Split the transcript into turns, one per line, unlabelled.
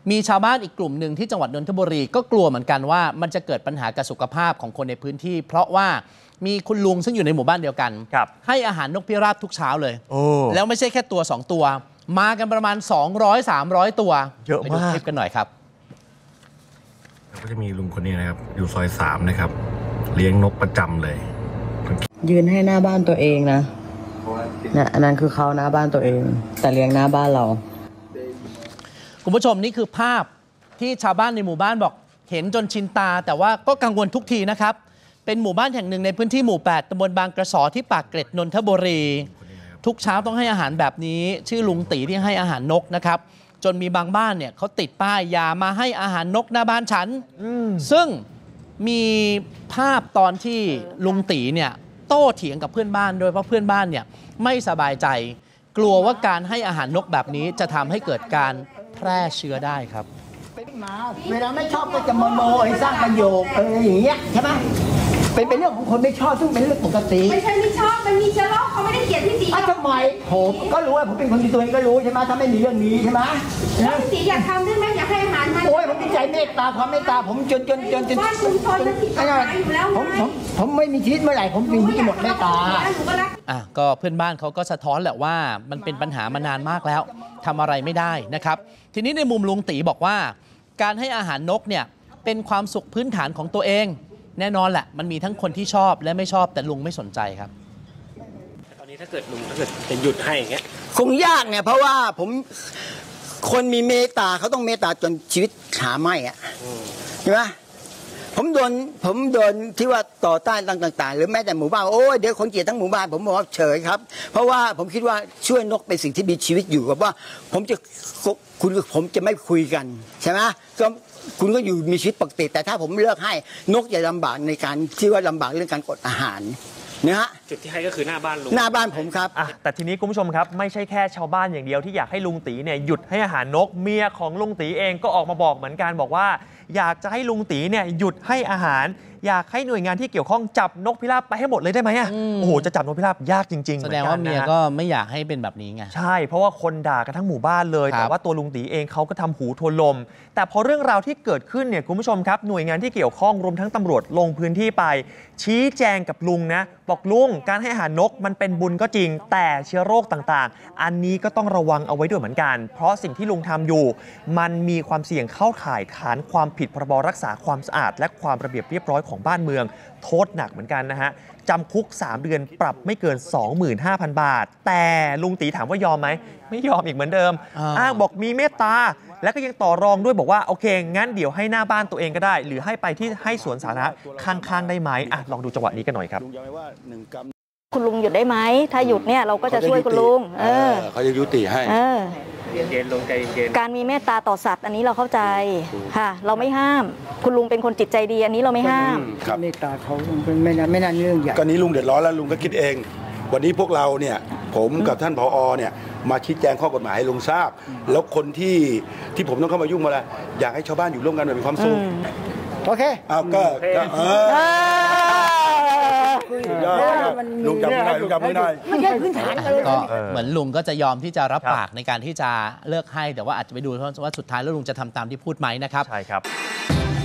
มีชาวบ้านอีกกลุ่มหนึ่งที่จังหวัดนนทบุรีก็กลัวเหมือนกันว่ามันจะเกิดปัญหากับสุขภาพของคนในพื้นที่ เพราะว่ามีคุณลุงซึ่งอยู่ในหมู่บ้านเดียวกันให้อาหารนกพิราบทุกเช้าเลยแล้วไม่ใช่แค่ตัว2ตัวมากันประมาณ200-300 ตัว
เยอะมากไปดู
คลิปกันหน่อยครับ
ก็จะมีลุงคนนี้นะครับอยู่ซอย3นะครับเลี้ยงนกประจำเลย
ยืนให้หน้าบ้านตัวเองนะอันนั้นคือเขาหน้าบ้านตัวเองแต่เลี้ยงหน้าบ้านเรา
คุณผู้ชมนี่คือภาพที่ชาวบ้านในหมู่บ้านบอกเห็นจนชินตาแต่ว่าก็กังวลทุกทีนะครับเป็นหมู่บ้านแห่งหนึ่งในพื้นที่หมู่8ตำบลบางกระสอที่ปากเกร็ดนนทบุรีทุกเช้าต้องให้อาหารแบบนี้ชื่อลุงตีที่ให้อาหารนกนะครับจนมีบางบ้านเนี่ยเขาติดป้ายอย่ามาให้อาหารนกหน้าบ้านฉันซึ่งมีภาพตอนที่ลุงตีเนี่ยโต้เถียงกับเพื่อนบ้านโดยเพราะเพื่อนบ้านเนี่ยไม่สบายใจกลัวว่าการให้อาหารนกแบบนี้จะทำให้เกิดการแพร่เชื้อได้ครับ
เวลาไม่ชอบก็จะโมโนสร้างประโยคอย่างเงี้ยใช่ไหมเป็นเรื่องของคนไม่ชอบซึ่งเป็นเรื่องปกติ
ไม่ใช่ไม่ชอบมันมีเชื้อโรคเขาไม่ได้เกลียดพี่สี
ทำไมผมก็รู้ว่าผมเป็นคนดีตัวเองก็รู้ใช่ไหมถ้าไม่มีเรื่องนี้ใช่ไหม
แล้วพี่สีอยากทำได้ไหมอยากให้อาหารมัน
โอ้ยผมดีใจเมตตาความเมตตาผมจน
บ้านชุมชนมันผิดกฎหมายอยู่แล้ว
ผมไม่มีชีวิตเมื่อไหร่ผมมีหมดเมตตา
ก็เพื่อนบ้านเขาก็สะท้อนแหละว่ามันเป็นปัญหามานานมากแล้วทำอะไรไม่ได้นะครับทีนี้ในมุมลุงตีบอกว่าการให้อาหารนกเนี่ยเป็นความสุขพื้นฐานของตัวเองแน่นอนแหละมันมีทั้งคนที่ชอบและไม่ชอบแต่ลุงไม่สนใจครับ
ตอนนี้ถ้าเกิดจะหยุดให้อย่างเงี้ย
คงยากเนี่ยเพราะว่าผมคนมีเมตตาเขาต้องเมตตาจนชีวิตหาไม่อะใช่ไหมผมโดนที่ว่าต่อต้านต่างๆหรือแม้แต่หมู่บ้านโอ้ยเดี๋ยวคนเกลียดทั้งหมู่บ้านผมบอกว่าเฉยครับเพราะว่าผมคิดว่าช่วยนกเป็นสิ่งที่มีชีวิตอยู่กับว่าผมจะไม่คุยกันใช่ไหมก็คุณก็อยู่มีชีวิตปกติแต่ถ้าผมเลือกให้นกจะลำบากในการที่ว่าลำบากเรื่องการกดอาหารนะฮะ
จุดที่ให้ก็คือหน้าบ้านลุง
หน้าบ้านผมครับ
แต่ทีนี้คุณผู้ชมครับไม่ใช่แค่ชาวบ้านอย่างเดียวที่อยากให้ลุงตีเนี่ยหยุดให้อาหารนกเมียของลุงตีเองก็ออกมาบอกเหมือนกันบอกว่าอยากจะให้ลุงตีเนี่ยหยุดให้อาหารอยากให้หน่วยงานที่เกี่ยวข้องจับนกพิราบไปให้หมดเลยได้ไหมโอ้โหจะจับนกพิราบยากจริงๆ
แสดงว่าเมียก็ไม่อยากให้เป็นแบบนี้ไง
ใช่เพราะว่าคนด่ากันทั้งหมู่บ้านเลยแต่ว่าตัวลุงตีเองเขาก็ทำหูทวนลมแต่พอเรื่องราวที่เกิดขึ้นเนี่ยคุณผู้ชมครับหน่วยงานที่เกี่ยวข้องรวมทั้งตำรวจลงพื้นที่ไปชี้แจงกับลุงนะบอกลุงการให้อาหารนกมันเป็นบุญก็จริงแต่เชื้อโรคต่างๆอันนี้ก็ต้องระวังเอาไว้ด้วยเหมือนกันเพราะสิ่งที่ลุงทำอยู่มันมีความเสี่ยงเข้าข่ายฐานความผิดพรบรักษาความสะอาดและความระเบียบเรียบร้อยของบ้านเมืองโทษหนักเหมือนกันนะฮะจำคุก3เดือนปรับไม่เกิน 25,000 บาทแต่ลุงตีถามว่ายอมไหมไม่ยอมอีกเหมือนเดิมอ้างบอกมีเมตตาและก็ยังต่อรองด้วยบอกว่าโอเคงั้นเดี๋ยวให้หน้าบ้านตัวเองก็ได้หรือให้ไปที่ให้สวนสาธารณะข้างๆได้ไหมลองดูจังหวะนี้กันหน่อยครับ
คุณลุงหยุดได้ไหมถ้าหยุดเนี่ยเราก็จะช่วยคุณลุง
เขาจะยุติให้
เย็นลงใจเย็น
การมีเมตตาต่อสัตว์อันนี้เราเข้าใจค่ะเราไม่ห้ามคุณลุงเป็นคนจิตใจดีอันนี้เราไม่ห้าม
เมตตาเขาไม่น่าเรื่องใหญ่
ก็นี้ลุงเดือดร้อนแล้วลุงก็คิดเองวันนี้พวกเราเนี่ยผมกับท่านผอ.เนี่ยมาชี้แจงข้อกฎหมายให้ลุงทราบแล้วคนที่ผมต้องเข้ามายุ่งมาแล้วอยากให้ชาวบ้านอยู่ร่วมกันแบบมีความสุข
โอเค
ก็ลุงจำไม่ได้
ไม่ใช่พื้นฐานเลย
ก็เหมือนลุงก็จะยอมที่จะรับปากในการที่จะเลิกให้แต่ว่าอาจจะไปดูว่าสุดท้ายแล้วลุงจะทำตามที่พูดไหมนะครับ
ใช่ครับ